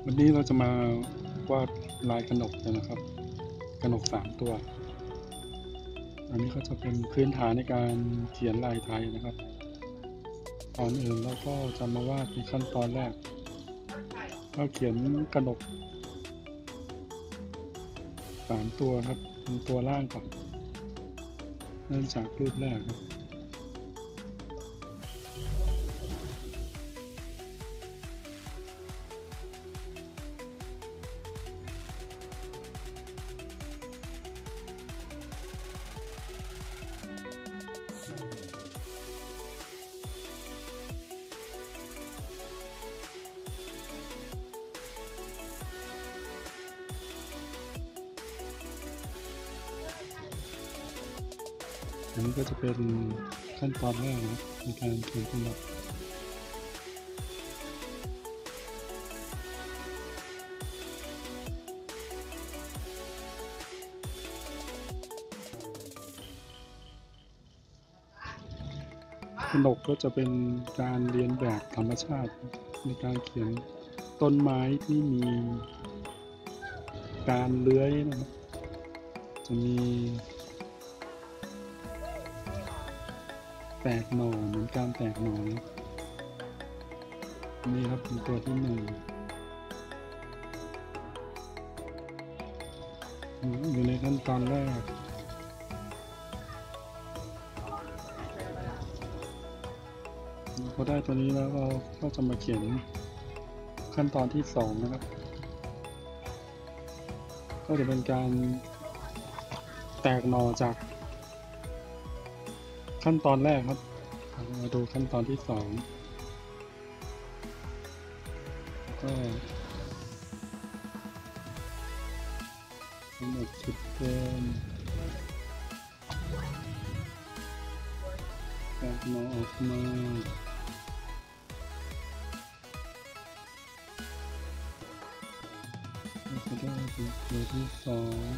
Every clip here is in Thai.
วันนี้เราจะมาวาดลายกนกกันนะครับกนก3 ตัวอันนี้ก็จะเป็นพื้นฐานในการเขียนลายไทยนะครับก่อนอื่นเราก็จะมาวาดในขั้นตอนแรกเราเขียนกนก3 ตัวครับเป็นตัวล่างก่อนเริ่มจากรูปแรกครับอันนี้ก็จะเป็นขั้นตอนแรกนะครับในการเขียนกนกกนกก็จะเป็นการเรียนแบบธรรมชาติในการเขียนต้นไม้ที่มีการเลื้อยนะครับจะมีแตกหน่อเหมือนการแตกหน่อนะนี่ครับเป็นตัวที่1อยู่ในขั้นตอนแรกพอได้ตัวนี้แล้วเราก็จะมาเขียนขั้นตอนที่2นะครับก็จะเป็นการแตกหน่อจากขั้นตอนแรกครับมาดูขั้นตอนที่2ก็กำหนดจุดเดิมแตกหน่อออกมาก็จะได้เป็นตัวที่2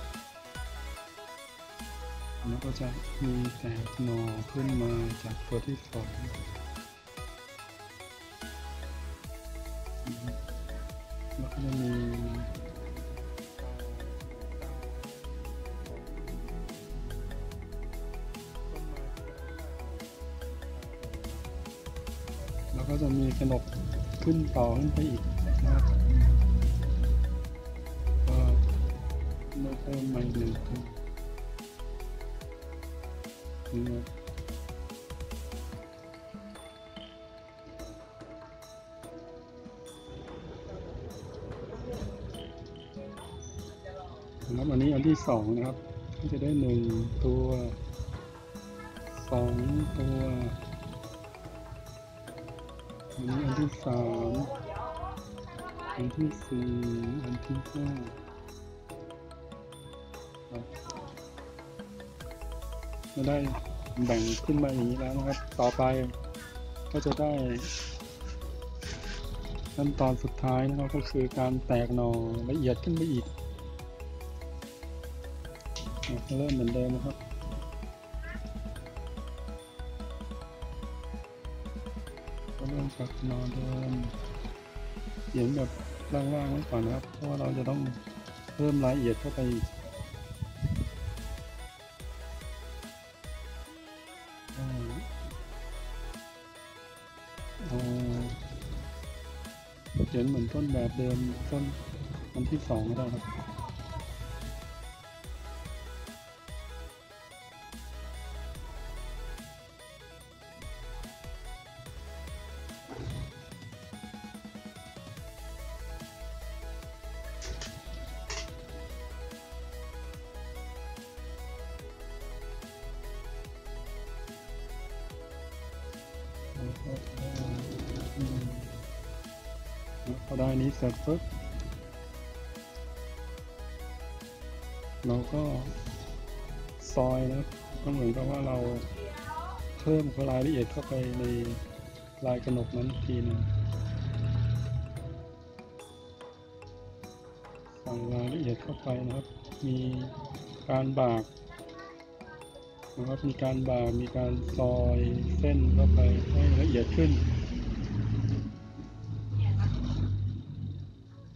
แล้วก็จะมีแตกหน่อขึ้นมาจากตัวที่2แล้วก็จะมีแล้วก็จะมีกนกขึ้นต่อขึ้นไปอีกนะครับก็เพิ่มมาอีก1 ตัวนะครับอันนี้อันที่2นะครับก็จะได้1 ตัว2 ตัวอันนี้อันที่3อันที่4อันที่5จะได้แบ่งขึ้นมาอย่างนี้แล้วนะครับต่อไปก็จะได้ขั้นตอนสุดท้ายนะครับก็คือการแตกหน่อละเอียดขึ้นไปอีกเริ่มเหมือนเดิมนะครับก็เริ่มจากหน่อเดิมเขียนแบบล่างๆไว้ก่อนนะครับเพราะว่าเราจะต้องเพิ่มรายละเอียดเข้าไปเขียนเหมือนต้นแบบเดิมต้นอันที่2ก็ได้ครับพอได้นี้เสร็จปุ๊บเราก็ซอยนะก็เหมือนกับว่าเราเพิ่มรายละเอียดเข้าไปในลายกนกนั้นทีนึงใส่รายละเอียดเข้าไปนะครับมีการบากนะครับมีการซอยเส้นเข้าไปให้ละเอียดขึ้น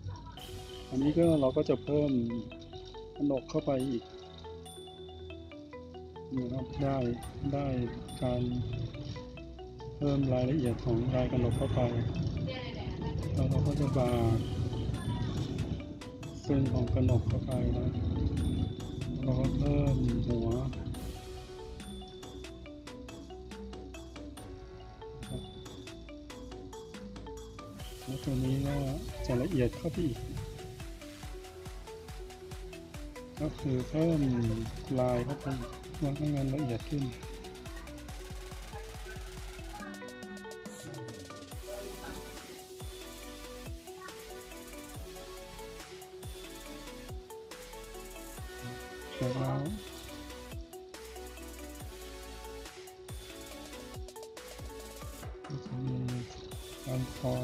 อันนี้ก็เราก็จะเพิ่มกนกเข้าไปอีกนะครับได้การเพิ่มรายละเอียดของลายกนกเข้าไปแล้วเราก็จะบากเส้นของกนกเข้าไปนะเราก็เพิ่มหัวแล้วตัวนี้ก็จะละเอียดเข้าไปอีกก็คือเพิ่มลายเข้าไปเพื่อให้มันละเอียดขึ้นแล้วก็จะมีการคอย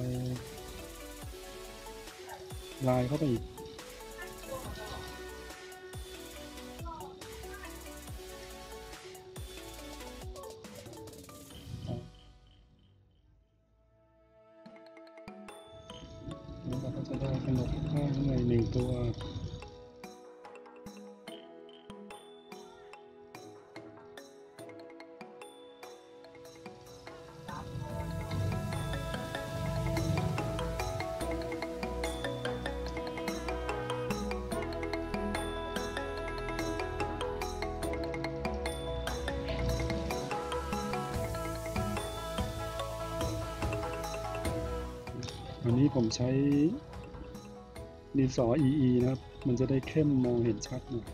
ลายเข้าไปอีกแล้วเราก็จะได้ขนมข้างในหนึ่งตัวอันนี้ผมใช้ดินสอ EE นะครับมันจะได้เข้มมองเห็นชัดหน่อย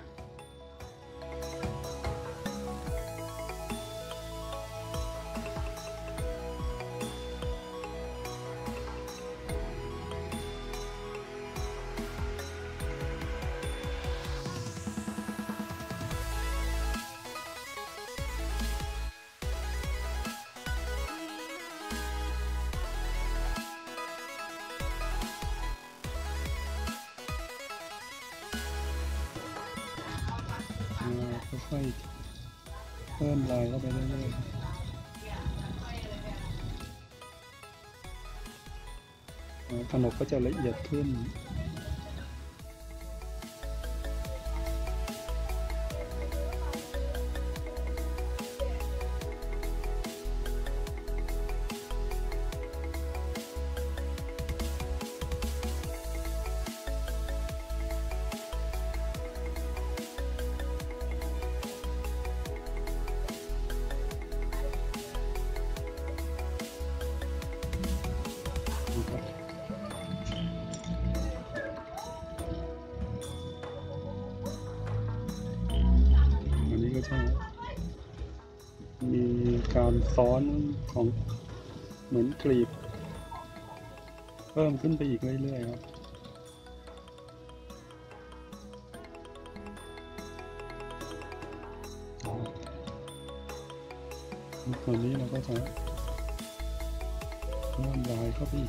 ค่อยๆเพิ่มลายเข้าไปเรื่อยๆขนมก็จะละเอียดขึ้นนะครับอันนี้ก็จะมีการซ้อนของเหมือนกลีบเพิ่มขึ้นไปอีกเรื่อยๆครับส่วนนี้เราก็จะเพิ่มลายเข้าไปอีก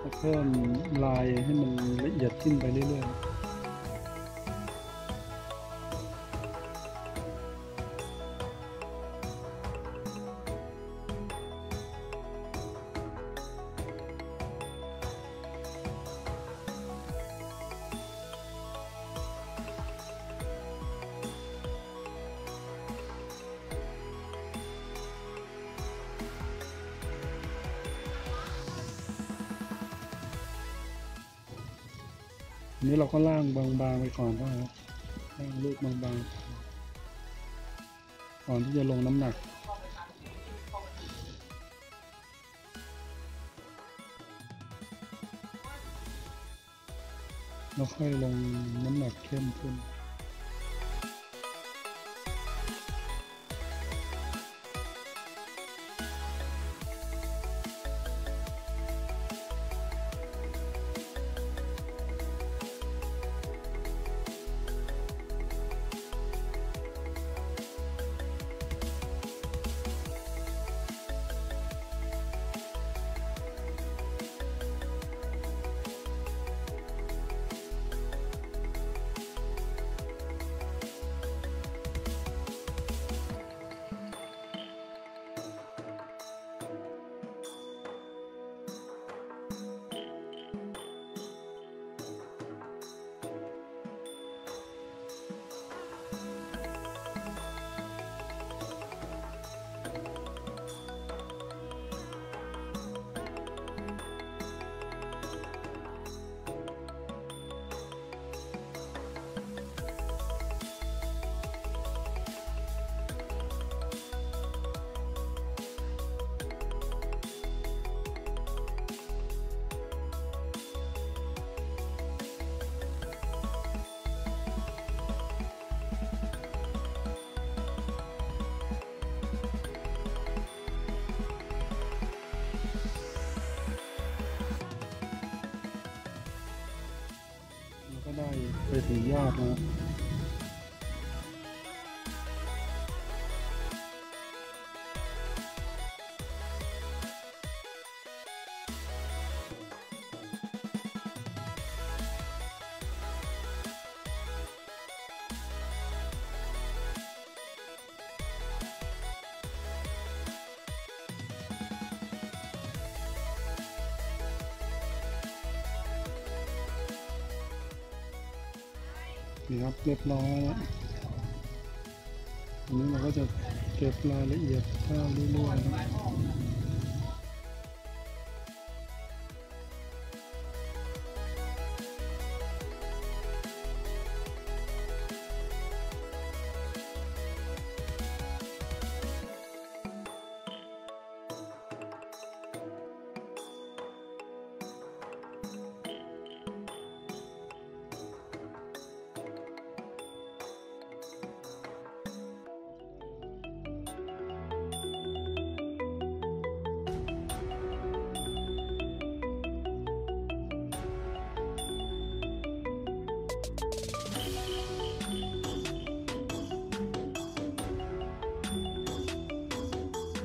จะเพิ่มลายให้มันละเอียดขึ้นไปเรื่อยๆอันนี้เราก็ล่างบางๆไปก่อนนะครับล่างรูปบางๆก่อนที่จะลงน้ำหนักแล้วค่อยลงน้ำหนักเข้มขึ้นก็ได้ไปถึงยอดนะนี่ครับเรียบร้อยแล้วอันนี้เราก็จะเก็บรายละเอียดข้าวเรื่อย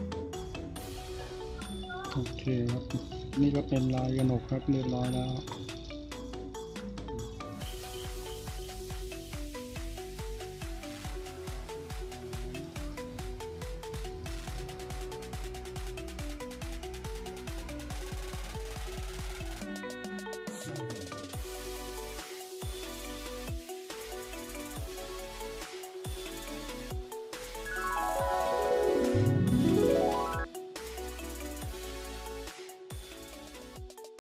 ๆโอเคครับนี่ก็เป็นลายกระหนกครับเรียบร้อยแล้ว